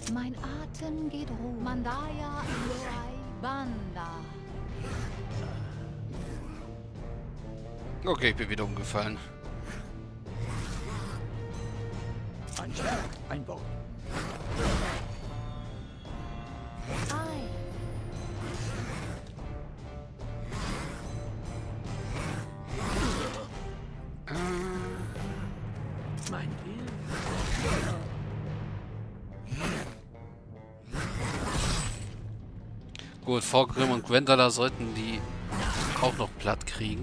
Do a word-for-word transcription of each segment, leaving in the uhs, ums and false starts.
Mein Atem geht ruhig. Mandaya Loai Banda. Okay, ich bin wieder umgefallen. Ein Schwert, ein Boot. Ei. Mein Bild. Gut, Vorgrim und Gwendala sollten die auch noch platt kriegen.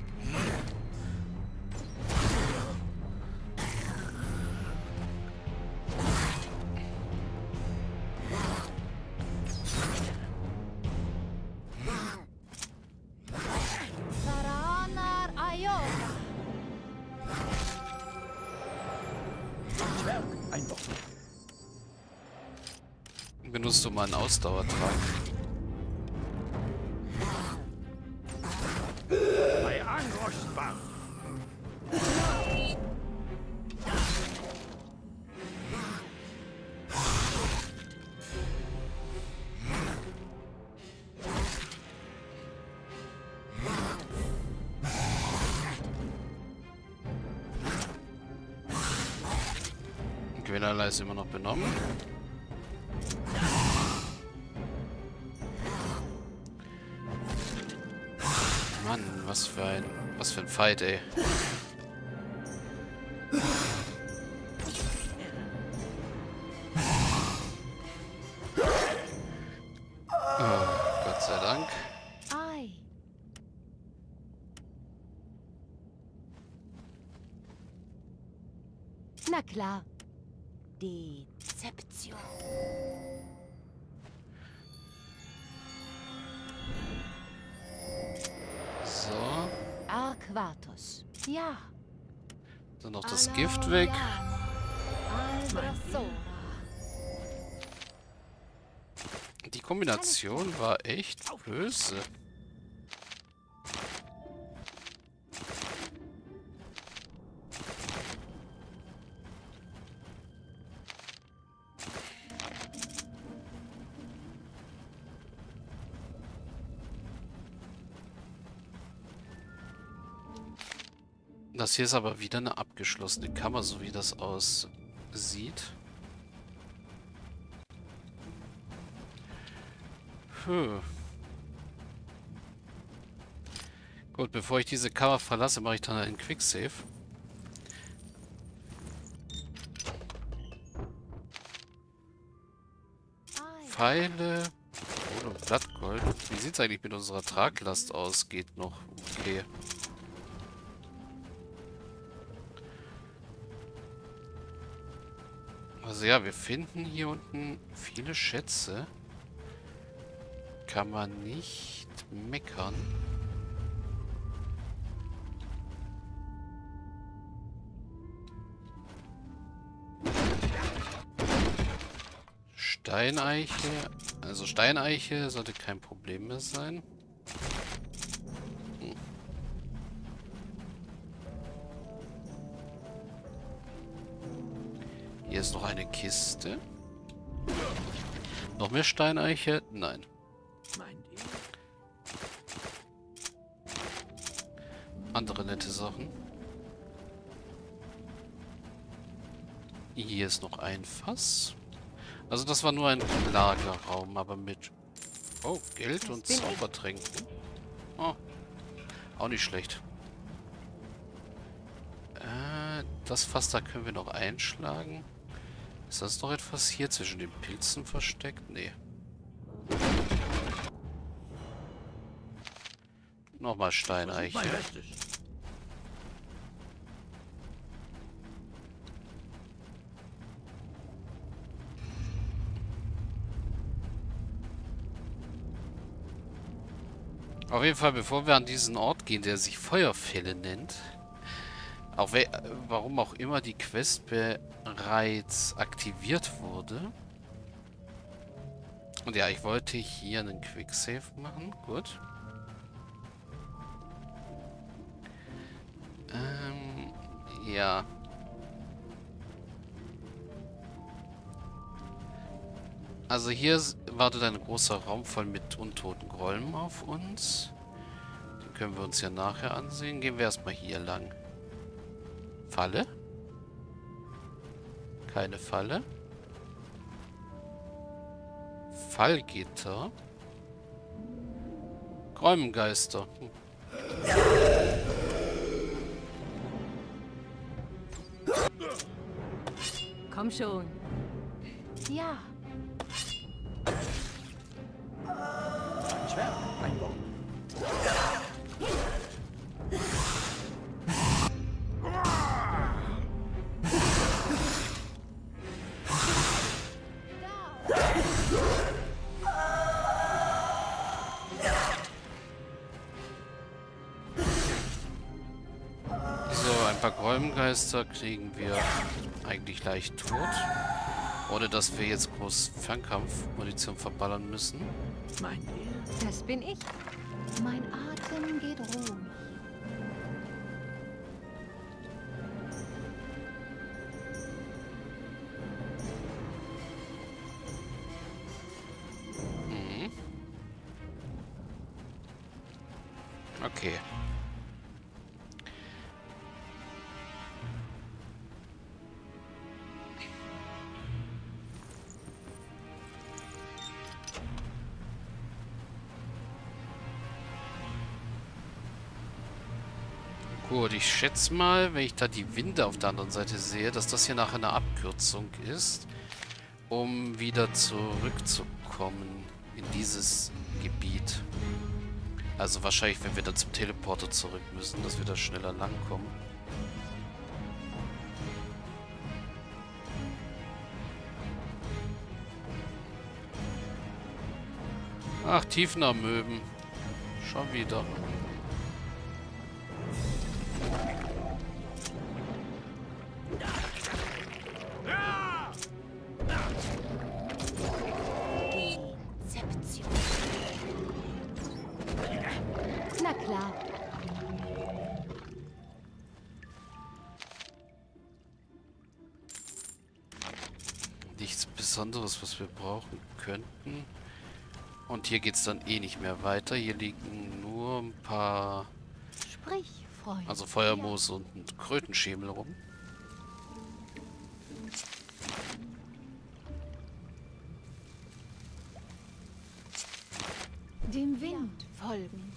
Saranar Ayoga. Ein Schwert, ein Boot. Benutzt du mal einen Ausdauertrank? Bei Angroschbar. Gwendala ist immer noch benommen. Mann, was für ein, was für ein Fight, ey. Oh, Gott sei Dank. Ei. Na klar. Dezeption. So, Arquatus. Ja. dann noch das Gift weg. Albrasora. Die Kombination war echt böse. Das hier ist aber wieder eine abgeschlossene Kammer, so wie das aussieht. Puh. Gut, bevor ich diese Kammer verlasse, mache ich dann einen Quicksave. Pfeile und Blattgold. Wie sieht es eigentlich mit unserer Traglast aus? Geht noch. Okay. Also ja, wir finden hier unten viele Schätze. Kann man nicht meckern. Steineiche. Also Steineiche sollte kein Problem mehr sein. Hm. Hier ist noch eine Kiste. Noch mehr Steineiche? Nein. Mein Bild. Andere nette Sachen. Hier ist noch ein Fass. Also das war nur ein Lagerraum, aber mit... Oh, Geld und Zaubertränken. Oh, auch nicht schlecht. Äh, das Fass da können wir noch einschlagen. Ist das noch etwas hier zwischen den Pilzen versteckt? Nee. Nochmal Steineiche. Mein Bestes. Auf jeden Fall, bevor wir an diesen Ort gehen, der sich Feuerfälle nennt, auch we warum auch immer die Quest bereits aktiviert wurde. Und ja, ich wollte hier einen Quicksave machen. Gut. Ähm, ja. Also hier s- wartet ein großer Raum voll mit untoten Grollen auf uns. Den können wir uns ja nachher ansehen. Gehen wir erstmal hier lang. Falle? Keine Falle. Fallgitter. Räumengeister. Hm. Komm schon. Ja. Ein Zwerg, ein Wort. So, ein paar Räumengeister kriegen wir eigentlich leicht tot. Ohne dass wir jetzt groß Fernkampfmunition verballern müssen. Meint ihr? Das bin ich. Mein Atem geht ruhig. Mhm. Okay. Gut, ich schätze mal, wenn ich da die Winde auf der anderen Seite sehe, dass das hier nachher eine Abkürzung ist, um wieder zurückzukommen in dieses Gebiet. Also wahrscheinlich, wenn wir dann zum Teleporter zurück müssen, dass wir da schneller langkommen. Ach, Tiefenamöben. Schon wieder. Rezeption. Na klar. Nichts Besonderes, was wir brauchen könnten. Und hier geht es dann eh nicht mehr weiter. Hier liegen nur ein paar, Sprich, Freund. also Feuermoos und ein Krötenschemel rum. Dem Wind folgen.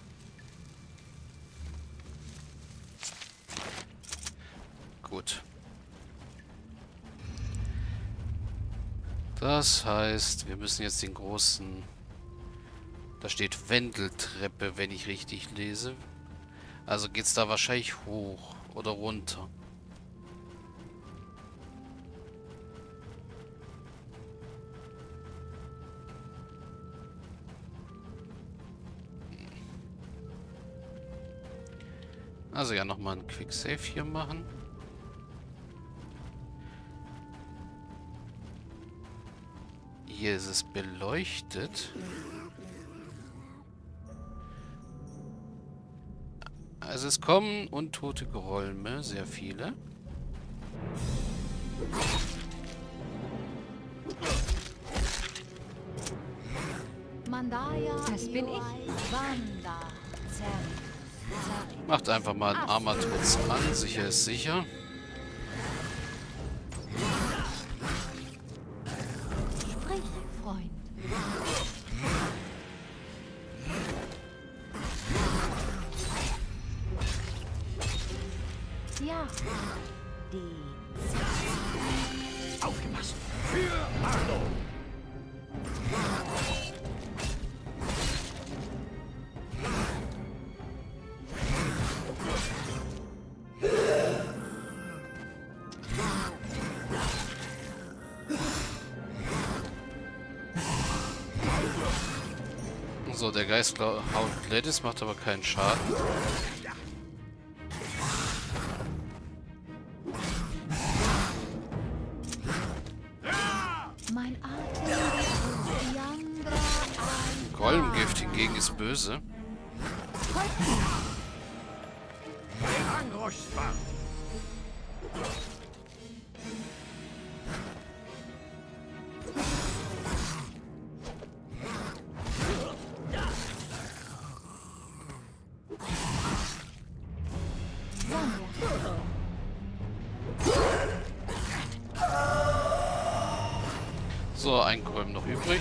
Gut. Das heißt, wir müssen jetzt den großen... Da steht Wendeltreppe, wenn ich richtig lese. Also geht es da wahrscheinlich hoch oder runter. Also ja, nochmal ein Quick Save hier machen. Hier ist es beleuchtet. Also es kommen untote Grolme, sehr viele. Mandaya. Das bin ich. Banda. Zer. Macht einfach mal einen Armaturz an, sicher ist sicher. Sprich, Freund. Ja. Die. Aufgepasst! Für Arno! So, der Geist haut Gladys, macht aber keinen Schaden. Mein Atem geht ruhig. Yandra ein. Gollengift hingegen ist böse. Der Angroschsband! So, ein Golem noch übrig.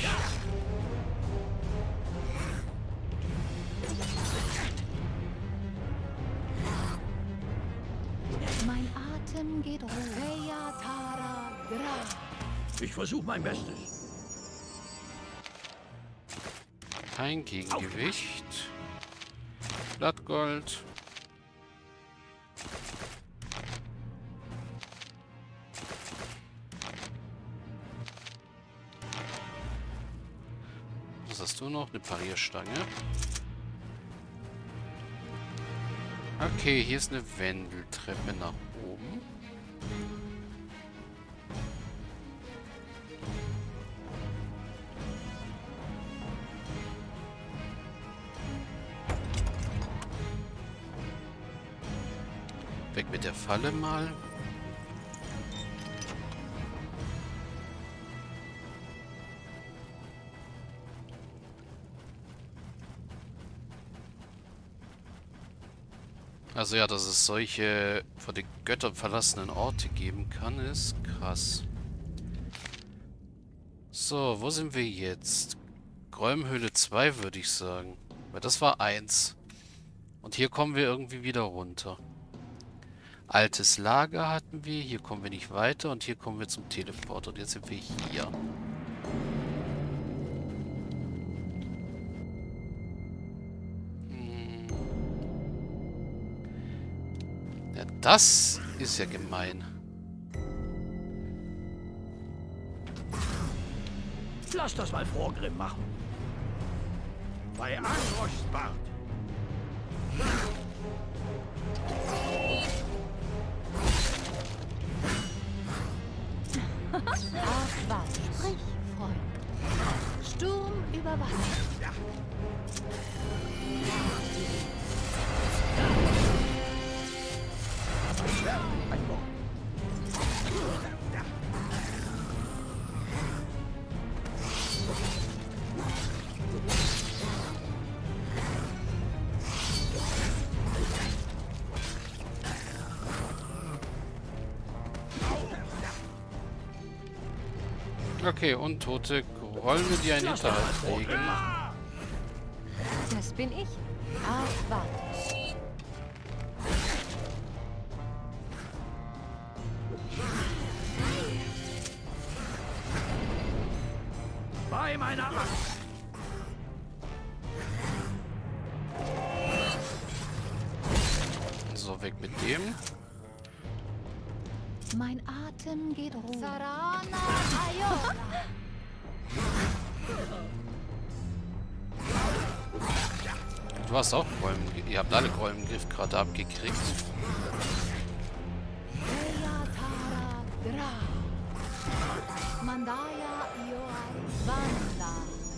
Mein Atem geht hoch. Veya Tara Gra. Ich versuche mein Bestes. Kein Gegengewicht. Blattgold. Was hast du noch? Eine Parierstange. Okay, hier ist eine Wendeltreppe nach oben. Weg mit der Falle mal. Also ja, dass es solche von den Göttern verlassenen Orte geben kann, ist krass. So, wo sind wir jetzt? Gräumhöhle zwei würde ich sagen. Weil das war eins. Und hier kommen wir irgendwie wieder runter. Altes Lager hatten wir, hier kommen wir nicht weiter und hier kommen wir zum Teleport und jetzt sind wir hier. Hm. Ja, das ist ja gemein. Lass das mal Vorgrimm machen. Bei Angroschs Bart. Ach was, sprich, Freund. Sturm über Wasser. Ja. Ein Schwert, ein Wort. Ja. Okay, untote Grolme, die einen Lass das mal Hinterhalt Vorgrimm legen. machen. Das bin ich. Ach, warte. Bei meiner Axt. So, weg mit dem. Mein Atem geht hoch. Sarana Ayora. Du hast auch Gräumen. Ihr habt alle Gräumengriff gerade abgekriegt. Veya Tara Gra. Mandaya Ioai Banda.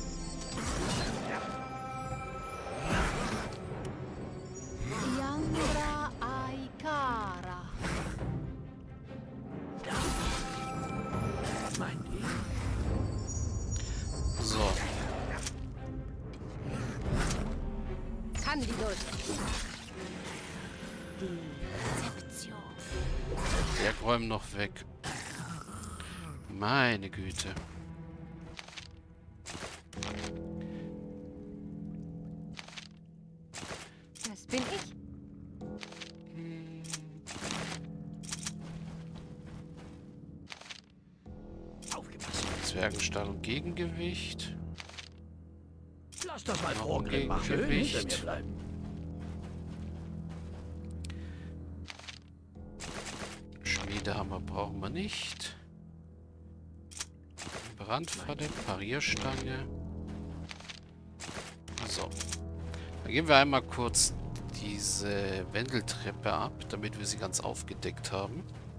Yangra Aikara. Was meint ihr? So. Candidus. Die Rezeption. Der Gräum noch weg. Meine Güte. Das bin ich. Aufgepasst. Zwergenstahl und Gegengewicht. Lass das mal Noch Vorgrimm machen. Schön Gegengewicht. hinter mir bleiben. Schmiedehammer brauchen wir nicht. Brandfalle, Parierstange. So. Dann gehen wir einmal kurz diese Wendeltreppe ab, damit wir sie ganz aufgedeckt haben.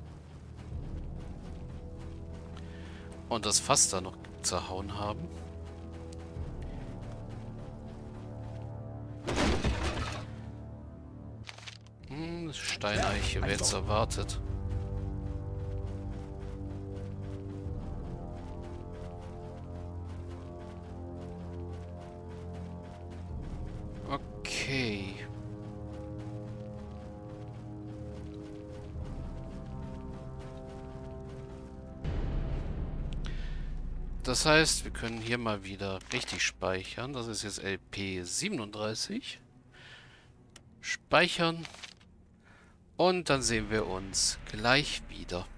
Und das Fass da noch zerhauen haben. Hm, Steineiche, wer jetzt erwartet. Okay. das heißt, wir können hier mal wieder richtig speichern. Das ist jetzt L P siebenunddreißig. Speichern. Und dann sehen wir uns gleich wieder.